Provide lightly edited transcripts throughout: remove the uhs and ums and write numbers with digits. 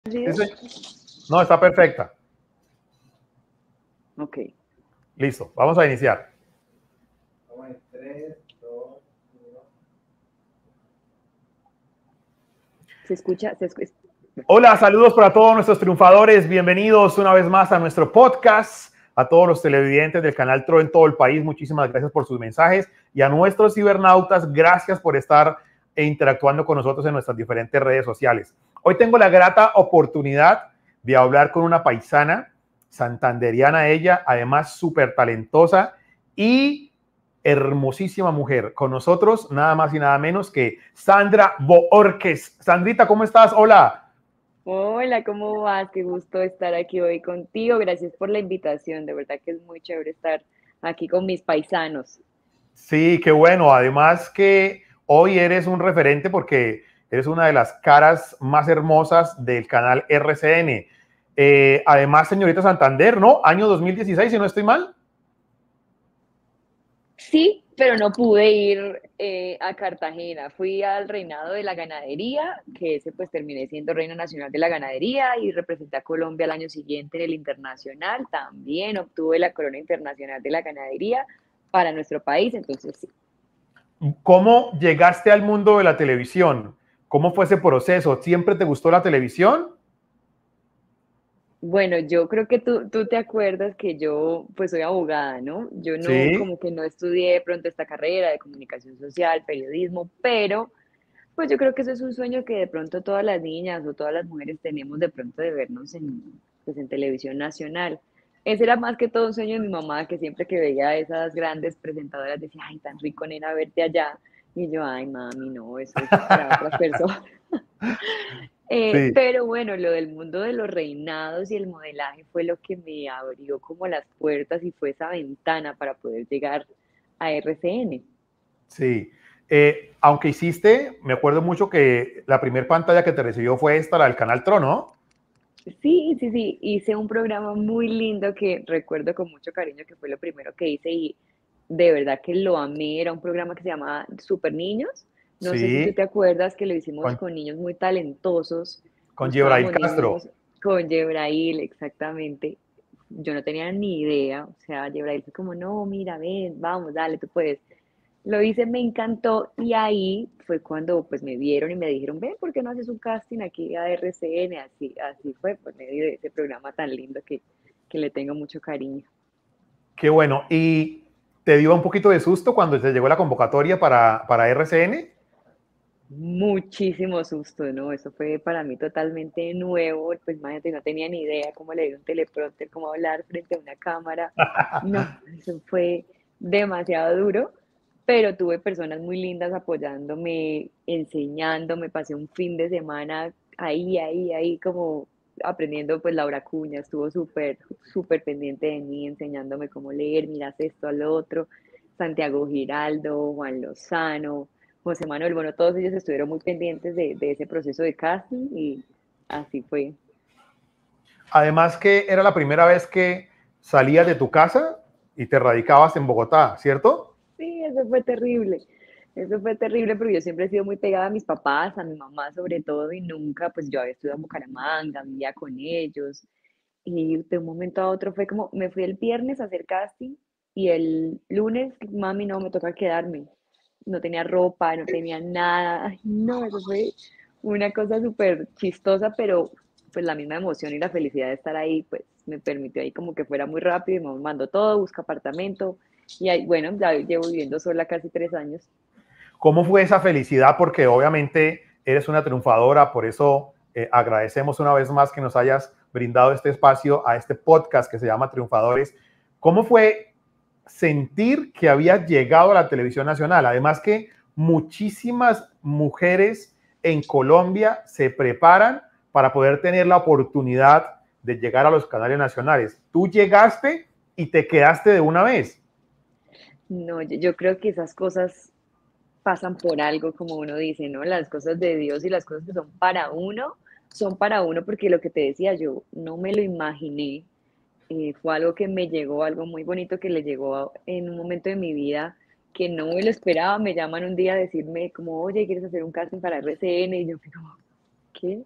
¿Video? No, está perfecta. Ok. Listo, vamos a iniciar. Vamos en 3, 2, 1. ¿Se escucha? Hola, saludos para todos nuestros triunfadores. Bienvenidos una vez más a nuestro podcast. A todos los televidentes del canal TRO en todo el país, muchísimas gracias por sus mensajes. Y a nuestros cibernautas, gracias por estar interactuando con nosotros en nuestras diferentes redes sociales. Hoy tengo la grata oportunidad de hablar con una paisana santanderiana, ella, además súper talentosa y hermosísima mujer. Con nosotros, nada más y nada menos que Sandra Bohórquez. Sandrita, ¿cómo estás? Hola. Hola, ¿cómo vas? Qué gusto estar aquí hoy contigo. Gracias por la invitación. De verdad que es muy chévere estar aquí con mis paisanos. Sí, qué bueno. Además que hoy eres un referente porque eres una de las caras más hermosas del canal RCN. Además, señorita Santander, ¿no? Año 2016, si no estoy mal. Sí, pero no pude ir a Cartagena. Fui al reinado de la ganadería, que ese pues terminé siendo reina nacional de la ganadería y representé a Colombia al año siguiente en el internacional. También obtuve la corona internacional de la ganadería para nuestro país. Entonces, sí. ¿Cómo llegaste al mundo de la televisión? ¿Cómo fue ese proceso? ¿Siempre te gustó la televisión? Bueno, yo creo que tú te acuerdas que yo pues soy abogada, ¿no? Yo no, Sí. como que no estudié de pronto esta carrera de comunicación social, periodismo, pero pues yo creo que eso es un sueño que de pronto todas las niñas o todas las mujeres tenemos de pronto de vernos pues en televisión nacional. Ese era más que todo un sueño de mi mamá, que siempre que veía a esas grandes presentadoras decía, ay, tan rico, nena, verte allá. Y yo, ay, mami, no, eso es para otras personas. Sí. Pero bueno, lo del mundo de los reinados y el modelaje fue lo que me abrió como las puertas y fue esa ventana para poder llegar a RCN. Sí. Aunque hiciste, me acuerdo mucho que la primera pantalla que te recibió fue esta, la del canal TRO, ¿no? Sí, sí, sí, hice un programa muy lindo que recuerdo con mucho cariño que fue lo primero que hice y de verdad que lo amé. Era un programa que se llamaba Super Niños. No sé si tú Sí, te acuerdas que lo hicimos con, con niños muy talentosos. con Yebrail Buscábamos Castro. niños con Yebrail, exactamente. Yo no tenía ni idea. O sea, Yebrail fue como, no, mira, ven, vamos, dale, tú puedes. Lo hice, me encantó y ahí fue cuando pues me vieron y me dijeron, ven, ¿por qué no haces un casting aquí a RCN? Así fue por medio de ese programa tan lindo que le tengo mucho cariño. Qué bueno. ¿Y te dio un poquito de susto cuando te llegó la convocatoria para RCN? Muchísimo susto, ¿no? Eso fue para mí totalmente nuevo, pues imagínate, no tenía ni idea cómo leer un teleprompter, cómo hablar frente a una cámara. No, eso fue demasiado duro, pero tuve personas muy lindas apoyándome, enseñándome, pasé un fin de semana ahí, como aprendiendo, pues Laura Cuña estuvo súper pendiente de mí, enseñándome cómo leer, miras esto al otro, Santiago Giraldo, Juan Lozano, José Manuel, bueno, todos ellos estuvieron muy pendientes de ese proceso de casting y así fue. Además que era la primera vez que salías de tu casa y te radicabas en Bogotá, ¿cierto? Sí, eso fue terrible. Eso fue terrible porque yo siempre he sido muy pegada a mis papás, a mi mamá sobre todo, y nunca, pues yo había estudiado en Bucaramanga, vivía con ellos, y de un momento a otro fue como, me fui el viernes a hacer casting y el lunes, mami, no, me toca quedarme. No tenía ropa, no tenía nada. Ay, no, eso fue una cosa súper chistosa, pero pues la misma emoción y la felicidad de estar ahí, pues me permitió ahí como que fuera muy rápido y me mandó todo, busca apartamento y ahí, bueno, ya llevo viviendo sola casi 3 años. ¿Cómo fue esa felicidad? Porque obviamente eres una triunfadora, por eso agradecemos una vez más que nos hayas brindado este espacio a este podcast que se llama Triunfadores. ¿Cómo fue sentir que habías llegado a la televisión nacional? Además que muchísimas mujeres en Colombia se preparan para poder tener la oportunidad de llegar a los canales nacionales. Tú llegaste y te quedaste de una vez. No, yo creo que esas cosas pasan por algo, como uno dice, ¿no? Las cosas de Dios y las cosas que son para uno porque lo que te decía, yo no me lo imaginé. Fue algo que me llegó, algo muy bonito que le llegó en un momento de mi vida que no me lo esperaba. Me llaman un día a decirme como, oye, ¿quieres hacer un casting para RCN? Y yo fui como, ¿qué?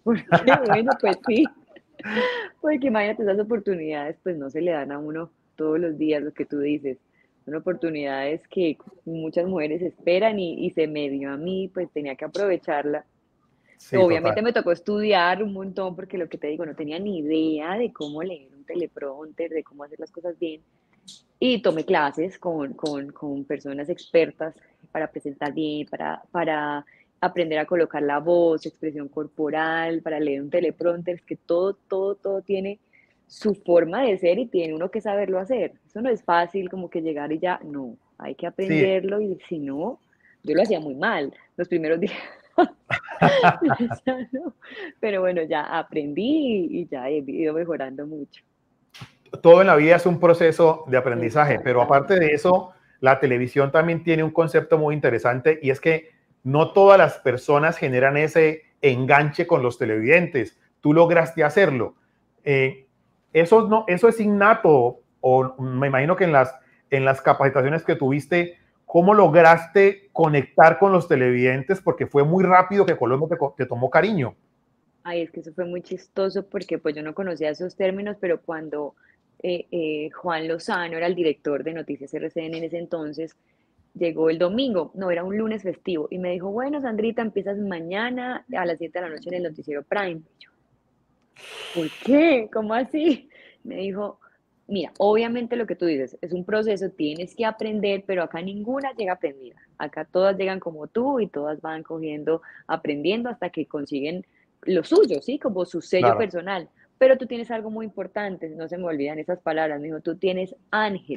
Porque bueno, pues sí, porque imagínate, esas oportunidades pues no se le dan a uno todos los días, lo que tú dices. Son oportunidades que muchas mujeres esperan y se me dio a mí, pues tenía que aprovecharla. Sí, total. Obviamente me tocó estudiar un montón porque lo que te digo, no tenía ni idea de cómo leer un teleprompter, de cómo hacer las cosas bien. Y tomé clases con personas expertas para presentar bien, para aprender a colocar la voz, expresión corporal, para leer un teleprompter, es que todo tiene su forma de ser y tiene uno que saberlo hacer. Eso no es fácil como que llegar y ya, no, hay que Sí. aprenderlo y si no, yo lo hacía muy mal los primeros días. Ya no. Pero bueno, ya aprendí y ya he ido mejorando mucho. Todo en la vida es un proceso de aprendizaje, pero aparte Exactamente. de eso, la televisión también tiene un concepto muy interesante y es que no todas las personas generan ese enganche con los televidentes. Tú lograste hacerlo. Eh, eso, no, eso es innato, o me imagino que en las capacitaciones que tuviste, ¿cómo lograste conectar con los televidentes? Porque fue muy rápido que Colombia te tomó cariño. Ay, es que eso fue muy chistoso porque pues yo no conocía esos términos, pero cuando Juan Lozano era el director de Noticias RCN en ese entonces, llegó el domingo, no, era un lunes festivo, y me dijo, bueno, Sandrita, empiezas mañana a las 7 de la noche en el noticiero Prime. Y yo, ¿por qué? ¿Cómo así? Me dijo, mira, obviamente lo que tú dices es un proceso, tienes que aprender, pero acá ninguna llega aprendida. Acá todas llegan como tú y todas van cogiendo, aprendiendo hasta que consiguen lo suyo, ¿sí? Como su sello Claro. personal. Pero tú tienes algo muy importante, no se me olvidan esas palabras, me dijo, tú tienes ángel.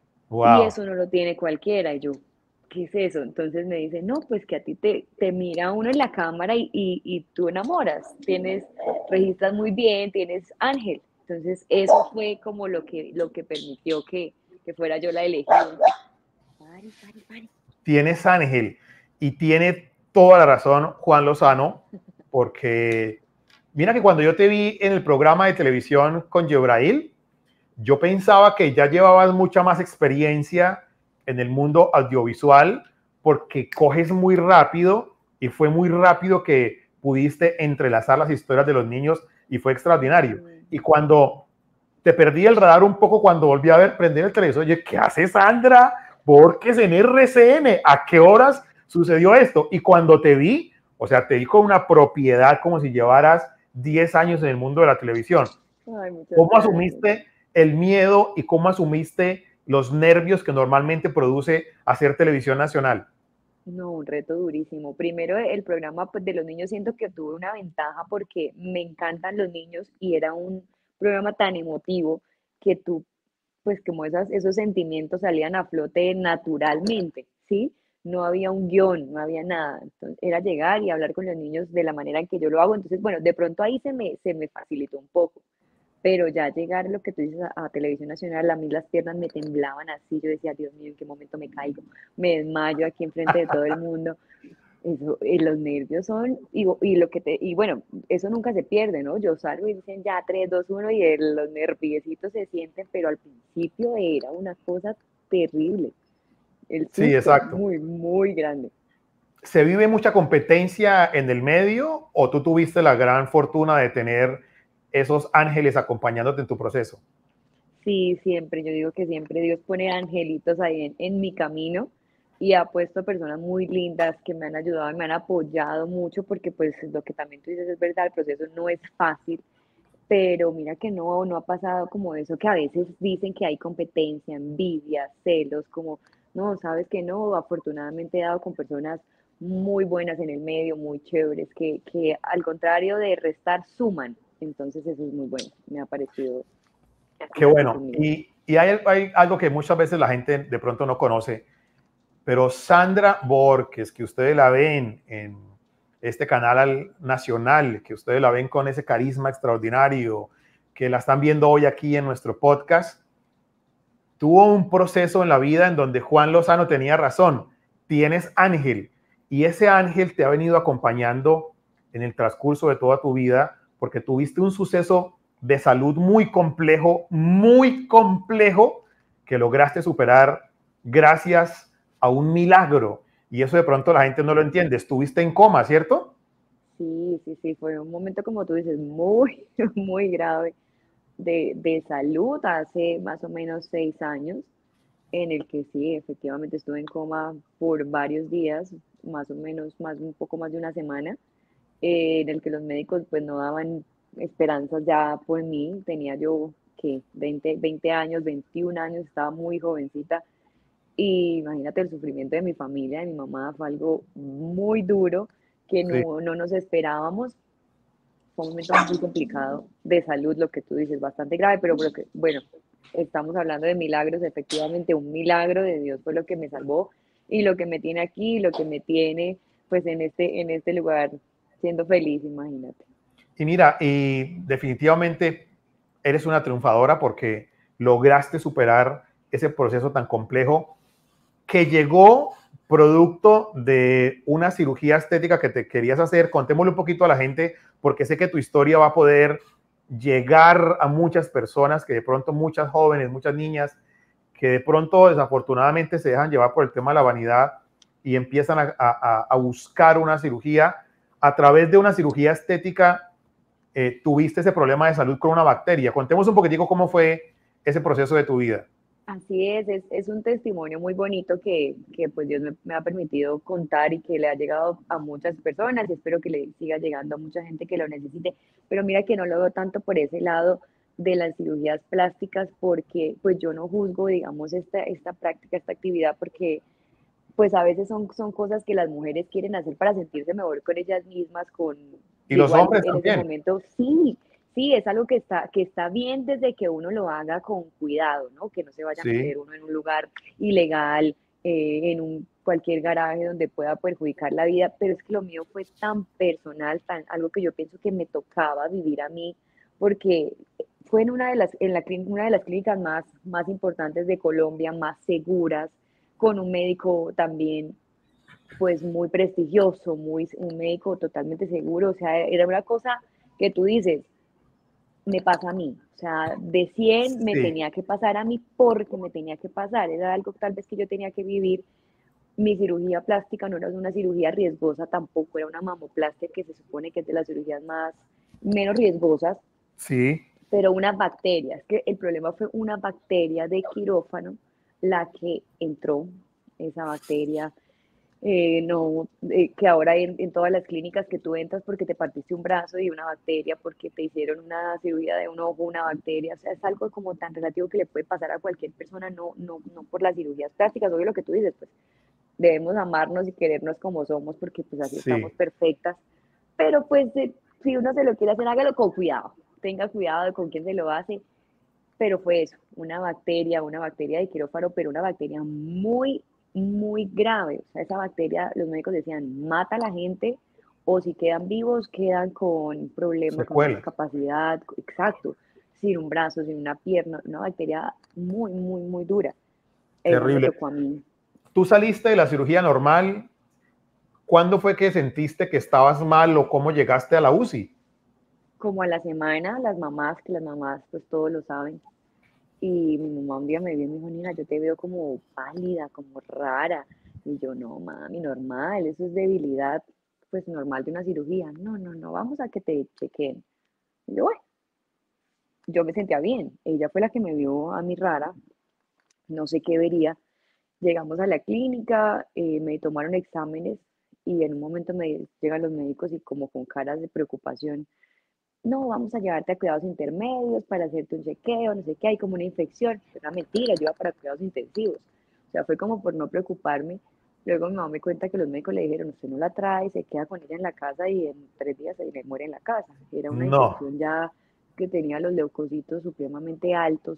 Y Wow. eso no lo tiene cualquiera. Y yo, ¿qué es eso? Entonces me dice, no, pues que a ti te mira uno en la cámara y tú enamoras, registras muy bien, tienes ángel. Entonces eso fue como lo que permitió que fuera yo la elegida. Pare, pare, pare. Tienes Ángel y tiene toda la razón Juan Lozano, porque mira que cuando yo te vi en el programa de televisión con Yebrail, yo pensaba que ya llevabas mucha más experiencia en el mundo audiovisual porque coges muy rápido y fue muy rápido que pudiste entrelazar las historias de los niños y fue extraordinario. Mm. Y cuando te perdí el radar un poco cuando volví a ver, prender el televisor, oye, ¿qué hace Sandra? Porque es en RCN, ¿a qué horas sucedió esto? Y cuando te vi, o sea, te vi con una propiedad como si llevaras 10 años en el mundo de la televisión. Ay, muchas ¿Cómo gracias. asumiste el miedo y cómo asumiste los nervios que normalmente produce hacer televisión nacional? No, un reto durísimo. Primero, el programa pues, de los niños siento que tuve una ventaja porque me encantan los niños y era un programa tan emotivo que tú, pues como esos sentimientos salían a flote naturalmente, ¿sí? No había un guión, no había nada. Entonces, era llegar y hablar con los niños de la manera en que yo lo hago. Entonces, bueno, de pronto ahí se me facilitó un poco. Pero ya llegar lo que tú dices a Televisión Nacional, a mí las piernas me temblaban así, yo decía, Dios mío, ¿en qué momento me caigo? Me desmayo aquí enfrente de todo el mundo. Eso, los nervios son, y bueno, eso nunca se pierde, ¿no? Yo salgo y dicen ya 3 2 1 y los nerviecitos se sienten, pero al principio era una cosa terrible. El Sí, susto, exacto. muy, muy grande. ¿Se vive mucha competencia en el medio o tú tuviste la gran fortuna de tener esos ángeles acompañándote en tu proceso? Sí, siempre, yo digo que siempre Dios pone angelitos ahí en mi camino y ha puesto personas muy lindas que me han ayudado y me han apoyado mucho porque pues lo que también tú dices es verdad, el proceso no es fácil, pero mira que no ha pasado como eso que a veces dicen que hay competencia, envidia, celos, como no, sabes que no, afortunadamente he dado con personas muy buenas en el medio, muy chéveres, que al contrario de restar, suman, entonces eso es muy bueno, me ha parecido Qué así bueno. conmigo. Y hay algo que muchas veces la gente de pronto no conoce, pero Sandra Borges, que ustedes la ven en este canal nacional, que ustedes la ven con ese carisma extraordinario, que la están viendo hoy aquí en nuestro podcast, tuvo un proceso en la vida en donde Juan Lozano tenía razón. Tienes ángel y ese ángel te ha venido acompañando en el transcurso de toda tu vida porque tuviste un suceso de salud muy complejo que lograste superar gracias a un milagro. Y eso de pronto la gente no lo entiende. Estuviste en coma, ¿cierto? Sí, sí, sí, fue un momento, como tú dices, muy, muy grave de salud hace más o menos 6 años, en el que sí, efectivamente estuve en coma por varios días, más o menos, un poco más de una semana, en el que los médicos pues no daban esperanzas ya por mí. Tenía yo que 20 años, 21 años, estaba muy jovencita, y imagínate el sufrimiento de mi familia, de mi mamá, fue algo muy duro que Sí. no nos esperábamos. Fue un momento muy complicado de salud, lo que tú dices, bastante grave, pero bueno, estamos hablando de milagros, efectivamente un milagro de Dios fue lo que me salvó y lo que me tiene aquí, lo que me tiene pues en este lugar siendo feliz, imagínate. Y mira, y definitivamente eres una triunfadora porque lograste superar ese proceso tan complejo que llegó producto de una cirugía estética que te querías hacer. Contémosle un poquito a la gente, porque sé que tu historia va a poder llegar a muchas personas, que de pronto muchas jóvenes, muchas niñas, que de pronto desafortunadamente se dejan llevar por el tema de la vanidad y empiezan a buscar una cirugía. A través de una cirugía estética, tuviste ese problema de salud con una bacteria. Contemos un poquitico cómo fue ese proceso de tu vida. Así es un testimonio muy bonito que pues Dios me ha permitido contar y que le ha llegado a muchas personas, y espero que le siga llegando a mucha gente que lo necesite. Pero mira que no lo veo tanto por ese lado de las cirugías plásticas, porque pues yo no juzgo, digamos, esta práctica, esta actividad, porque pues a veces son cosas que las mujeres quieren hacer para sentirse mejor con ellas mismas, Y los igual hombres en ese también. momento, sí, sí, es algo que está bien desde que uno lo haga con cuidado, ¿no? Que no se vaya a Sí, meter uno en un lugar ilegal, cualquier garaje donde pueda perjudicar la vida, pero es que lo mío fue tan personal, algo que yo pienso que me tocaba vivir a mí, porque fue en una de las clínicas más importantes de Colombia, más seguras, con un médico también pues muy prestigioso, un médico totalmente seguro. O sea, era una cosa que tú dices, me pasa a mí, o sea, de 100 me sí, tenía que pasar a mí porque me tenía que pasar, era algo tal vez que yo tenía que vivir. Mi cirugía plástica no era una cirugía riesgosa tampoco, era una mamoplastia, que se supone que es de las cirugías menos riesgosas, sí. pero una bacteria, es que el problema fue una bacteria de quirófano la que entró, esa bacteria. No, que ahora en todas las clínicas que tú entras porque te partiste un brazo y una bacteria, porque te hicieron una cirugía de un ojo, una bacteria, o sea, es algo como tan relativo que le puede pasar a cualquier persona, no por las cirugías plásticas. Obvio, lo que tú dices, pues debemos amarnos y querernos como somos, porque pues así estamos Sí, perfectas, pero pues si uno se lo quiere hacer, hágalo con cuidado, tenga cuidado de con quién se lo hace. Pero fue eso, una bacteria de quirófano, pero una bacteria muy, muy grave. O sea, esa bacteria, los médicos decían, mata a la gente, o si quedan vivos, quedan con problemas, con una secuelas. discapacidad, exacto, sin un brazo, sin una pierna, una bacteria muy, muy, muy dura. Esa me Terrible. tocó a mí. ¿Tú saliste de la cirugía normal? ¿Cuándo fue que sentiste que estabas mal o cómo llegaste a la UCI? Como a la semana, que las mamás pues todos lo saben, y mi mamá un día me vio y me dijo, Nina, yo te veo como pálida, como rara. Y yo, no, mami, normal, eso es debilidad, pues normal de una cirugía. No, vamos a que te chequeen. Y yo, bueno, yo me sentía bien. Ella fue la que me vio a mí rara, no sé qué vería. Llegamos a la clínica, me tomaron exámenes, y en un momento me llegan los médicos y como con caras de preocupación, no, vamos a llevarte a cuidados intermedios para hacerte un chequeo, no sé qué, hay como una infección. Es una mentira, yo iba para cuidados intensivos. O sea, fue como por no preocuparme. Luego mi mamá me cuenta que los médicos le dijeron, usted no la trae, se queda con ella en la casa y en 3 días se le muere en la casa. Era una No, infección ya que tenía los leucocitos supremamente altos.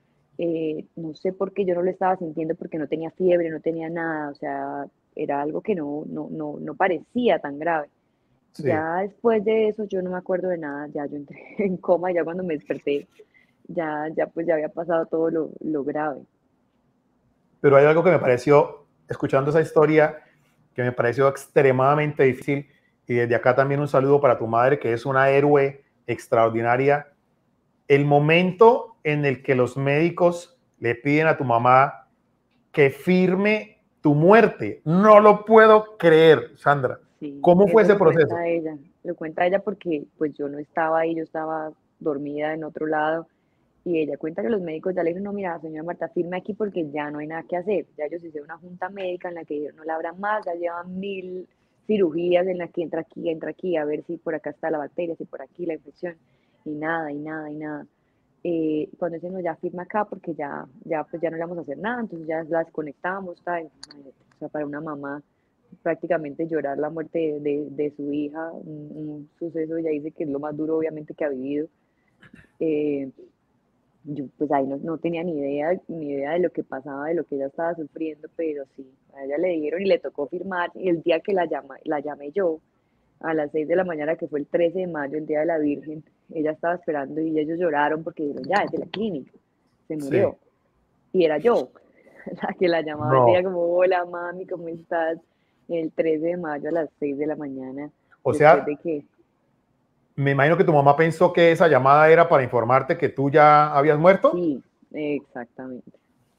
No sé por qué yo no lo estaba sintiendo, porque no tenía fiebre, no tenía nada. O sea, era algo que no parecía tan grave. sí. Ya después de eso yo no me acuerdo de nada, ya yo entré en coma, ya cuando me desperté, ya pues ya había pasado todo lo grave. Pero hay algo que me pareció, escuchando esa historia, que me pareció extremadamente difícil. Y desde acá también un saludo para tu madre, que es una héroe extraordinaria. El momento en el que los médicos le piden a tu mamá que firme tu muerte. No lo puedo creer, Sandra. Sí, ¿Cómo fue eso ese le proceso? cuenta a ella. lo cuenta ella porque pues yo no estaba ahí, yo estaba dormida en otro lado. Y ella cuenta que los médicos ya le dijeron, no, mira, señora Marta, firme aquí porque ya no hay nada que hacer. Ya ellos hicieron una junta médica en la que dijeron, no la habrá más, ya llevan 1000 cirugías en las que entra aquí, a ver si por acá está la bacteria, si por aquí la infección. Y nada, y nada, y nada. Cuando dicen, no, ya firma acá porque pues ya no le vamos a hacer nada, entonces ya la desconectamos, tal. Imagínate, o sea, para una mamá prácticamente llorar la muerte de su hija, un suceso, ella dice que es lo más duro obviamente que ha vivido. Eh, yo pues ahí no tenía ni idea de lo que pasaba, de lo que ella estaba sufriendo, pero sí, a ella le dijeron y le tocó firmar, y el día que la llamé yo, a las 6 de la mañana, que fue el 13 de mayo, el Día de la Virgen, ella estaba esperando y ellos lloraron porque dijeron, ya, es de la clínica, se Sí. murió. Y era yo, la que la llamaba el día No. como, hola mami, ¿cómo estás? El 13 de mayo a las 6 de la mañana, O después sea, de que, me imagino que tu mamá pensó que esa llamada era para informarte que tú ya habías muerto. sí, exactamente.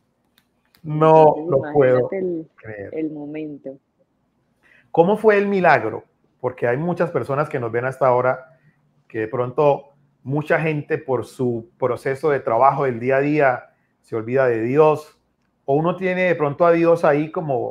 No Entonces lo puedo imagínate creer. el momento. ¿Cómo fue el milagro? Porque hay muchas personas que nos ven hasta ahora que de pronto mucha gente por su proceso de trabajo del día a día se olvida de Dios, o uno tiene de pronto a Dios ahí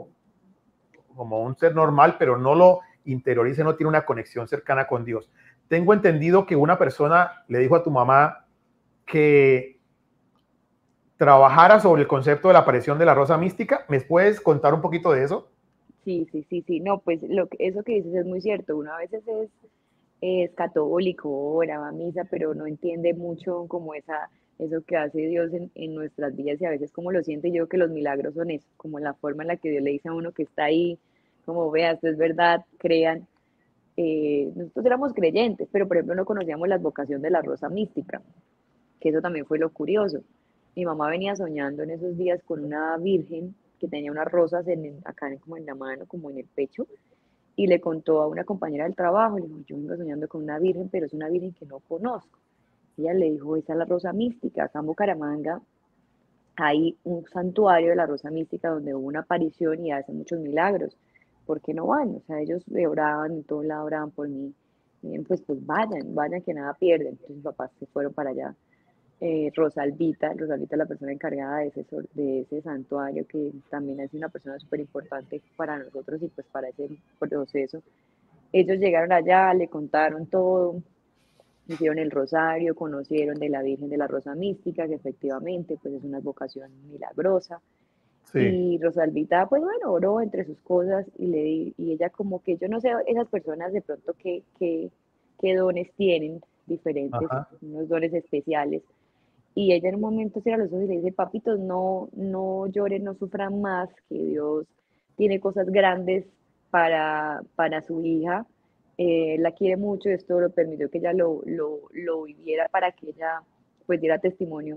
como un ser normal, pero no lo interioriza, no tiene una conexión cercana con Dios. Tengo entendido que una persona le dijo a tu mamá que trabajara sobre el concepto de la aparición de la rosa mística. ¿Me puedes contar un poquito de eso? Sí, sí, sí, sí. No, pues eso que dices es muy cierto. Uno a veces es católico, ora, va a misa, pero no entiende mucho como eso que hace Dios en nuestras vidas y a veces como lo siente yo que los milagros son eso, como la forma en la que Dios le dice a uno que está ahí, como vea, esto es verdad, crean. Nosotros éramos creyentes, pero por ejemplo no conocíamos la advocación de la rosa mística, que eso también fue lo curioso. Mi mamá venía soñando en esos días con una virgen que tenía unas rosas acá como en la mano, como en el pecho, y le contó a una compañera del trabajo, le dijo, yo vengo soñando con una virgen, pero es una virgen que no conozco. Ella le dijo, esa es la rosa mística, acá en Bucaramanga hay un santuario de la rosa mística donde hubo una aparición y hace muchos milagros. ¿Por qué no van? O sea, ellos me oraban, en todo lado oraban por mí. Y bien, pues vayan que nada pierden. Entonces mis papás se fueron para allá. Rosalvita es la persona encargada de ese santuario, que también es una persona súper importante para nosotros y pues para ese proceso. Ellos llegaron allá, le contaron todo, hicieron el rosario, conocieron de la Virgen de la Rosa Mística, que efectivamente pues es una vocación milagrosa. Sí. Y Rosalvita, pues bueno, oró entre sus cosas y ella como que, yo no sé, esas personas de pronto qué dones tienen diferentes, Ajá. unos dones especiales. Y ella en un momento cierra los ojos y le dice, papitos, no lloren, no sufran más, que Dios tiene cosas grandes para su hija. La quiere mucho, esto lo permitió que ella lo viviera para que ella pues diera testimonio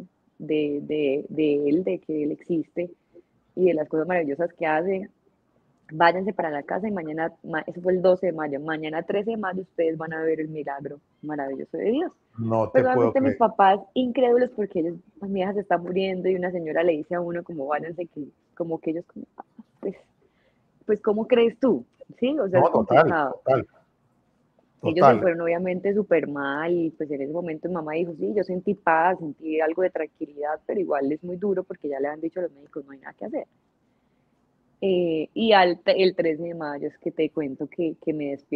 de él, de que él existe y de las cosas maravillosas que hace. Váyanse para la casa y mañana, eso fue el 12 de mayo, mañana 13 de mayo ustedes van a ver el milagro maravilloso de Dios. No te Pues puedo obviamente mis creer. papás incrédulos porque ellos, mi hija se está muriendo y una señora le dice a uno como váyanse, que como que ellos como, pues, pues ¿cómo crees tú? Sí, o sea, es No, total, complicado. total, Ellos se total. fueron obviamente súper mal y pues en ese momento mi mamá dijo, sí, yo sentí paz, sentí algo de tranquilidad, pero igual es muy duro porque ya le han dicho a los médicos, no hay nada que hacer. El 13 de mayo es que te cuento que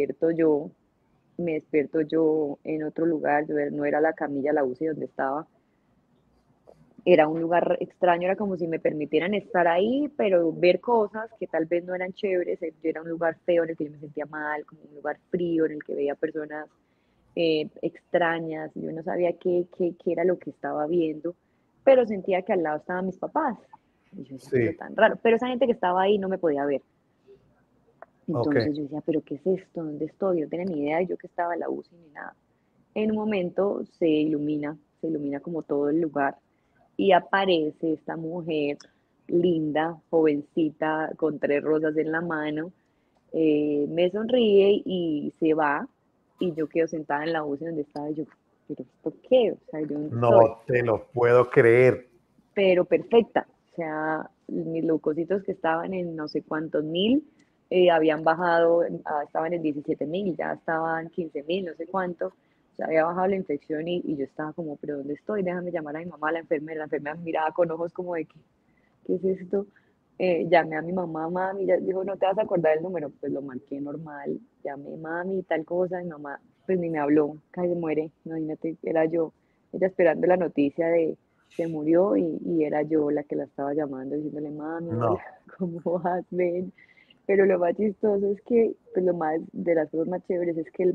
me despierto yo en otro lugar, yo no era la camilla, la UCI donde estaba, era un lugar extraño, era como si me permitieran estar ahí, pero ver cosas que tal vez no eran chéveres. Era un lugar feo en el que yo me sentía mal, como un lugar frío en el que veía personas extrañas, yo no sabía qué era lo que estaba viendo, pero sentía que al lado estaban mis papás. Y yo decía, pero Sí, tan raro, pero esa gente que estaba ahí no me podía ver. ok. Entonces yo decía, pero ¿qué es esto? ¿Dónde estoy? Yo no tenía ni idea de yo que estaba en la UCI ni nada. En un momento se ilumina como todo el lugar y aparece esta mujer linda, jovencita, con 3 rosas en la mano, me sonríe y se va y yo quedo sentada en la UCI donde estaba y yo, pero ¿esto qué? O sea, ¿yo dónde estoy? No te lo puedo creer. Pero perfecta, o sea, mis leucocitos que estaban en no sé cuántos mil, habían bajado, estaban en 17.000, ya estaban 15.000, no sé cuánto, o sea, había bajado la infección y yo estaba como, pero ¿dónde estoy? Déjame llamar a mi mamá, la enfermera me miraba con ojos como de, ¿qué es esto? Llamé a mi mamá, mami, ya dijo, no te vas a acordar el número, pues lo marqué normal, llamé mami, tal cosa, mi mamá, pues ni me habló, casi se muere, imagínate, era yo, ella esperando la noticia de se murió y era yo la que la estaba llamando, diciéndole, mami, hola, No. ¿cómo vas? Ven. Pero lo más chistoso es que, pues lo más, de las cosas más chéveres es que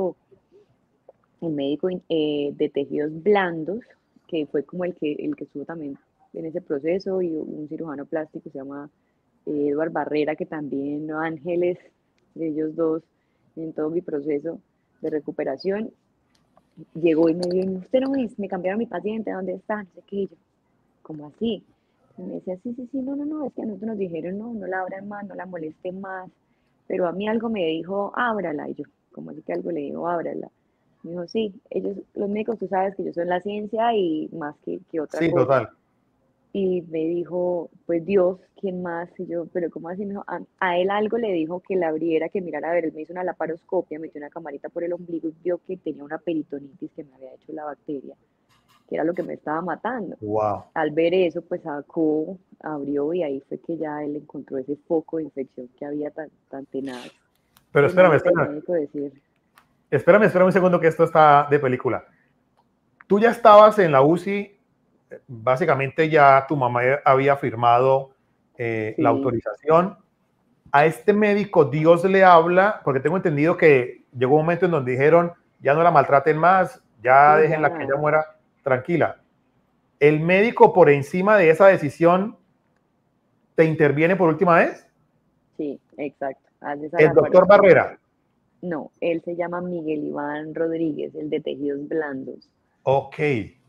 el médico de tejidos blandos, que fue como el que estuvo también en ese proceso, y un cirujano plástico se llama Eduard Barrera, que también, ¿no? Ángeles de ellos dos en todo mi proceso de recuperación, llegó y me dijo, usted no es, me cambiaron mi paciente, ¿dónde está? No sé qué, y yo, ¿cómo así? Y me decía, sí, sí, sí, no, no, no, es que a nosotros nos dijeron, no, no la abran más, no la molesten más, pero a mí algo me dijo, ábrala, y yo, como así que algo le digo, ábrala. Me dijo, sí, ellos, los médicos, tú sabes que yo soy en la ciencia y más que otra Sí, cosa. total. Y me dijo, pues Dios, ¿quién más? Y yo, pero ¿cómo así? Me dijo, a él algo le dijo que la abriera, que mirara a ver, él me hizo una laparoscopia, metió una camarita por el ombligo y vio que tenía una peritonitis que me había hecho la bacteria, que era lo que me estaba matando. Wow. Al ver eso, pues sacó, abrió y ahí fue que ya él encontró ese foco de infección que había tan tenaz. Pero Entonces, espérame, imagínate el espérame. médico decir, Espérame un segundo que esto está de película. Tú ya estabas en la UCI, básicamente ya tu mamá había firmado la sí, autorización. A este médico Dios le habla, porque tengo entendido que llegó un momento en donde dijeron, ya no la maltraten más, ya sí, ya déjenla que ella nada, muera tranquila. El médico por encima de esa decisión te interviene por última vez. sí, exacto, hace esa El doctor laparoscopia. Barrera. No, él se llama Miguel Iván Rodríguez, el de tejidos blandos. Ok.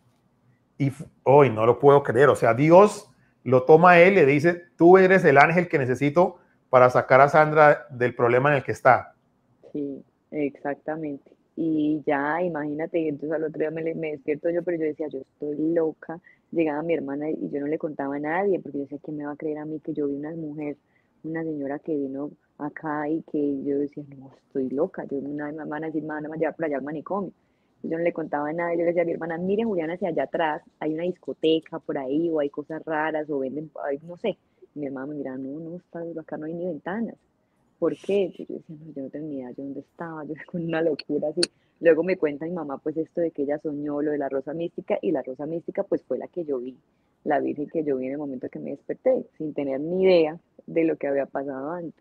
Y hoy no lo puedo creer. O sea, Dios lo toma a él y le dice, tú eres el ángel que necesito para sacar a Sandra del problema en el que está. Sí, exactamente. Y ya, imagínate, entonces al otro día me despierto yo, pero yo decía, yo estoy loca. Llegaba mi hermana y yo no le contaba a nadie, porque yo decía, ¿quién me va a creer a mí que yo vi una mujer, una señora que vino acá y que yo decía, no, estoy loca? Yo una vez me van a decir, me van a llevar por allá al manicomio. Yo no le contaba a nadie, yo le decía a mi hermana, mire Juliana, hacia allá atrás hay una discoteca por ahí, o hay cosas raras, o venden, no sé. Y mi hermana me mira, no, no, acá no hay ni ventanas. ¿Por qué? Yo decía, no, yo no tenía ni idea yo dónde estaba, yo con una locura así. Luego me cuenta mi mamá, pues esto de que ella soñó lo de la rosa mística, y la rosa mística pues fue la que yo vi, la virgen que yo vi en el momento que me desperté, sin tener ni idea de lo que había pasado antes.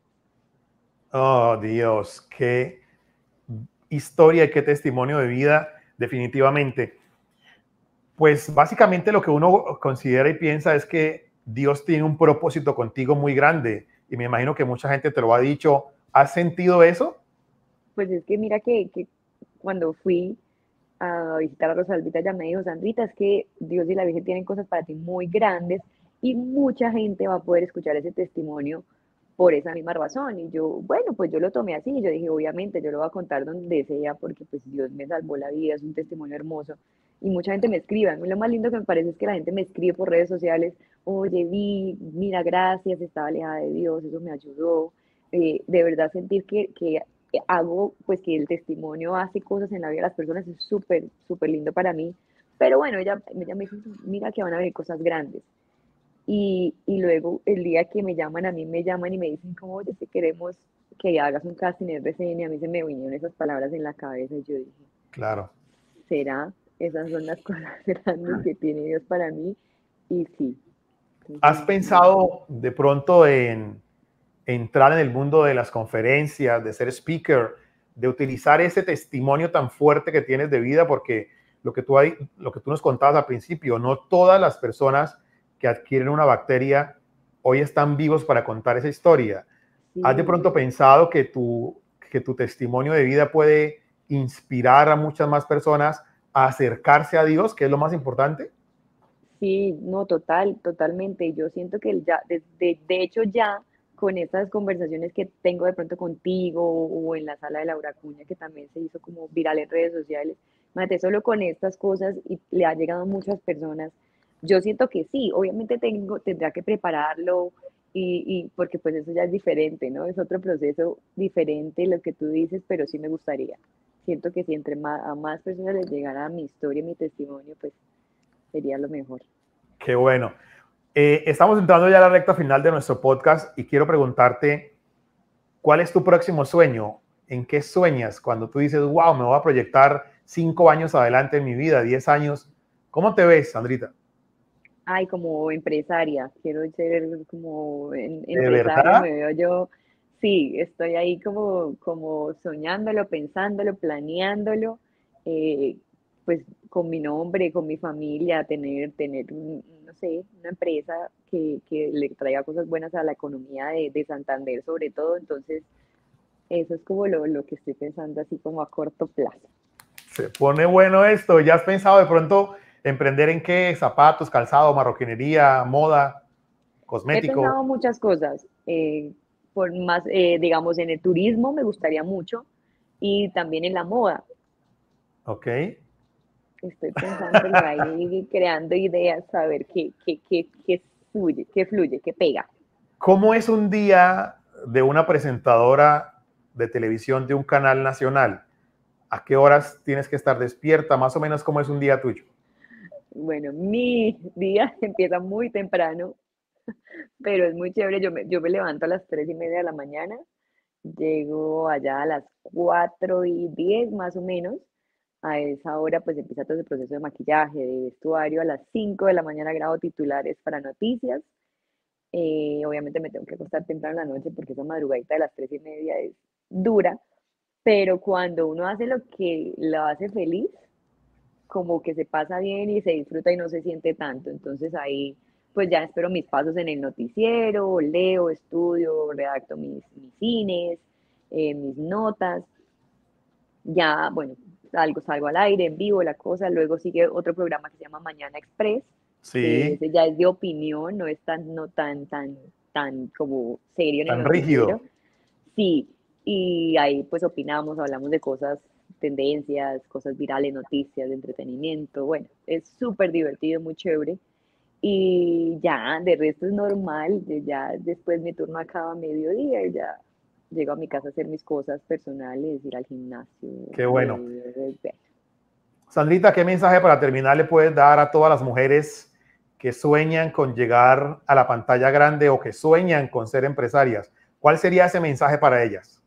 Oh, Dios, qué historia y qué testimonio de vida, definitivamente. Pues básicamente lo que uno considera y piensa es que Dios tiene un propósito contigo muy grande y me imagino que mucha gente te lo ha dicho. ¿Has sentido eso? Pues es que mira que cuando fui a visitar a Rosalvita, ya me dijo, Sandrita, es que Dios y la Virgen tienen cosas para ti muy grandes y mucha gente va a poder escuchar ese testimonio por esa misma razón. Y yo, bueno, pues yo lo tomé así, yo dije, obviamente, yo lo voy a contar donde sea porque pues Dios me salvó la vida, es un testimonio hermoso. Y mucha gente me escribe, a mí lo más lindo que me parece es que la gente me escribe por redes sociales, oye, mira, gracias, estaba alejada de Dios, eso me ayudó. De verdad sentir que hago, pues que el testimonio hace cosas en la vida de las personas es súper, súper lindo para mí. Pero bueno, ella me dice, mira que van a venir cosas grandes. Y luego el día que me llaman, a mí me llaman y me dicen, como, oye, te queremos que hagas un casting en RCN, a mí se me vinieron esas palabras en la cabeza y yo dije, Claro. ¿será? Esas son las cosas grandes que tiene Dios para mí. Y sí, ¿Has entonces, pensado de pronto en entrar en el mundo de las conferencias, de ser speaker, de utilizar ese testimonio tan fuerte que tienes de vida? Porque lo que tú nos contabas al principio, no todas las personas que adquieren una bacteria hoy están vivos para contar esa historia. ¿Has de sí, pronto pensado que tu testimonio de vida puede inspirar a muchas más personas a acercarse a Dios, que es lo más importante? sí, no, totalmente. Yo siento que ya, de hecho ya con estas conversaciones que tengo de pronto contigo o en la sala de Laura Cuña, que también se hizo como viral en redes sociales, mate, solo con estas cosas y le ha llegado a muchas personas. Yo siento que sí, obviamente tendrá que prepararlo y porque pues eso ya es diferente, ¿no? Es otro proceso diferente lo que tú dices, pero sí me gustaría. Siento que si entre más, a más personas les llegara mi historia, mi testimonio, pues sería lo mejor. Qué bueno. Estamos entrando ya a la recta final de nuestro podcast y quiero preguntarte, ¿cuál es tu próximo sueño? ¿En qué sueñas cuando tú dices, wow, me voy a proyectar 5 años adelante en mi vida, 10 años? ¿Cómo te ves, Sandrita? Ay, como empresaria, quiero ser como ¿De empresaria, verdad? me veo yo, sí, estoy ahí como soñándolo, pensándolo, planeándolo, eh, pues con mi nombre, con mi familia, tener, no sé, una empresa que le traiga cosas buenas a la economía de Santander sobre todo, entonces eso es como lo que estoy pensando así como a corto plazo. Se pone bueno esto. ¿Ya has pensado de pronto emprender en qué? Zapatos, calzado, marroquinería, moda, He cosmético. pensado muchas cosas, por más, digamos, en el turismo me gustaría mucho y también en la moda. Ok. Estoy pensándolo ahí, creando ideas, a ver qué fluye, qué pega. ¿Cómo es un día de una presentadora de televisión de un canal nacional? ¿A qué horas tienes que estar despierta? Más o menos, ¿cómo es un día tuyo? Bueno, mi día empieza muy temprano, pero es muy chévere. Yo me levanto a las 3:30 de la mañana, llego allá a las 4:10 más o menos. A esa hora pues empieza todo el proceso de maquillaje, de vestuario. A las 5 de la mañana grabo titulares para noticias. Obviamente me tengo que acostar temprano en la noche porque esa madrugadita de las 3:30 es dura, pero cuando uno hace lo que lo hace feliz, como que se pasa bien y se disfruta y no se siente tanto. Entonces ahí pues ya espero mis pasos en el noticiero, leo, estudio, redacto mis cines, mis notas. Ya, bueno, salgo al aire en vivo, la cosa. Luego sigue otro programa que se llama Mañana Express, que Sí, ese ya es de opinión, no es tan como serio en el tan rígido. noticiero. Sí, y ahí pues opinamos, hablamos de cosas, tendencias, cosas virales, noticias, de entretenimiento. Bueno, es súper divertido, muy chévere. Y ya, de resto es normal, ya después mi turno acaba a mediodía y ya llego a mi casa a hacer mis cosas personales, ir al gimnasio, Qué bueno. leer, ver. Sandrita, ¿qué mensaje para terminar le puedes dar a todas las mujeres que sueñan con llegar a la pantalla grande o que sueñan con ser empresarias? ¿Cuál sería ese mensaje para ellas?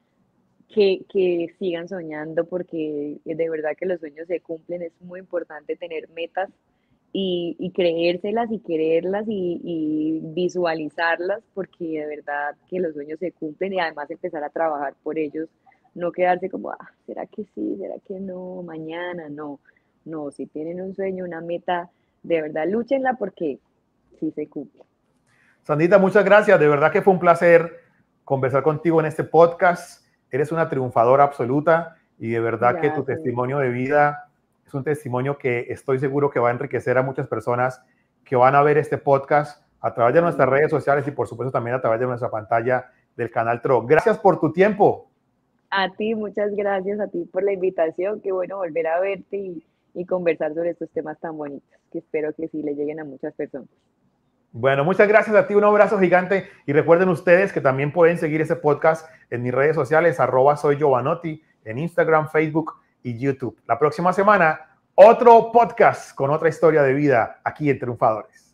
Que sigan soñando porque de verdad que los sueños se cumplen, es muy importante tener metas y creérselas y quererlas y visualizarlas porque de verdad que los sueños se cumplen y además empezar a trabajar por ellos, no quedarse como, ¿será que sí? ¿Será que no? Mañana, no, no, si tienen un sueño, una meta, de verdad lúchenla porque sí se cumple. Sandrita, muchas gracias. De verdad que fue un placer conversar contigo en este podcast. Eres una triunfadora absoluta y de verdad que tu Gracias. testimonio de vida es un testimonio que estoy seguro que va a enriquecer a muchas personas que van a ver este podcast a través de nuestras redes sociales y por supuesto también a través de nuestra pantalla del canal TRO. Gracias por tu tiempo. A ti, muchas gracias a ti por la invitación. Qué bueno volver a verte y conversar sobre estos temas tan bonitos, que espero que sí le lleguen a muchas personas. Bueno, muchas gracias a ti, un abrazo gigante y recuerden ustedes que también pueden seguir ese podcast en mis redes sociales, @soygiovanotti, en Instagram, Facebook y YouTube. La próxima semana, otro podcast con otra historia de vida aquí en Triunfadores.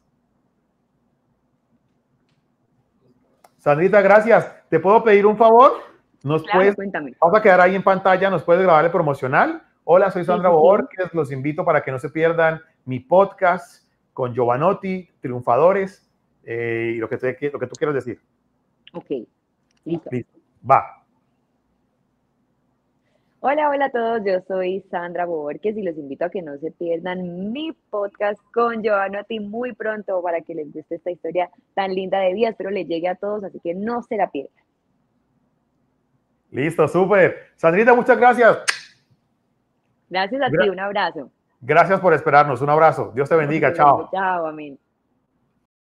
Sandrita, gracias. ¿Te puedo pedir un favor? Claro, cuéntame. Vamos a quedar ahí en pantalla, ¿nos puedes grabar el promocional? Hola, soy Sí, Sandra sí, sí. Borges, los invito para que no se pierdan mi podcast con Giovanotti, Triunfadores, y lo que tú quieras decir. Ok, listo. Listo, va. Hola, hola a todos. Yo soy Sandra Borges y los invito a que no se pierdan mi podcast con Giovanotti muy pronto para que les guste esta historia tan linda de vida. Espero les llegue a todos, así que no se la pierdan. Listo, súper. Sandrita, muchas gracias. Gracias a ti, Gra- un abrazo. gracias por esperarnos. Un abrazo. Dios te bendiga. Bueno, Chao. chao, amén.